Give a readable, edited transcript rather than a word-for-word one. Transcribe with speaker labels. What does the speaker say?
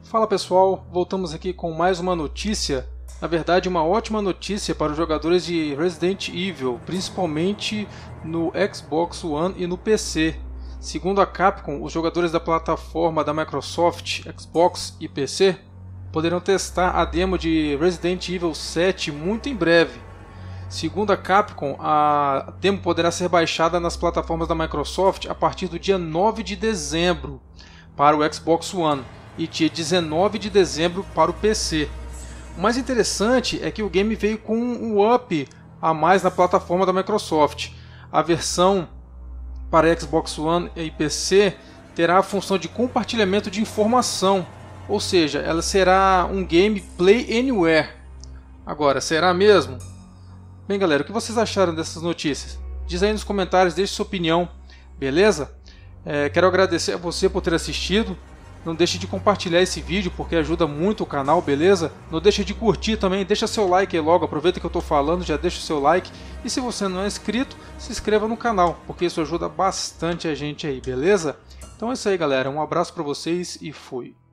Speaker 1: Fala pessoal, voltamos aqui com mais uma notícia, na verdade uma ótima notícia para os jogadores de Resident Evil, principalmente no Xbox One e no PC. Segundo a Capcom, os jogadores da plataforma da Microsoft, Xbox e PC, poderão testar a demo de Resident Evil 7 muito em breve. Segundo a Capcom, a demo poderá ser baixada nas plataformas da Microsoft a partir do dia 9 de dezembro para o Xbox One e dia 19 de dezembro para o PC. O mais interessante é que o game veio com um up a mais na plataforma da Microsoft. A versão para Xbox One e PC terá a função de compartilhamento de informação, ou seja, ela será um game Play Anywhere. Agora, será mesmo? Bem galera, o que vocês acharam dessas notícias? Diz aí nos comentários, deixe sua opinião, beleza? Quero agradecer a você por ter assistido. Não deixe de compartilhar esse vídeo porque ajuda muito o canal, beleza? Não deixe de curtir também, deixa seu like aí logo, aproveita que eu estou falando, já deixa o seu like. E se você não é inscrito, se inscreva no canal, porque isso ajuda bastante a gente aí, beleza? Então é isso aí galera, um abraço para vocês e fui!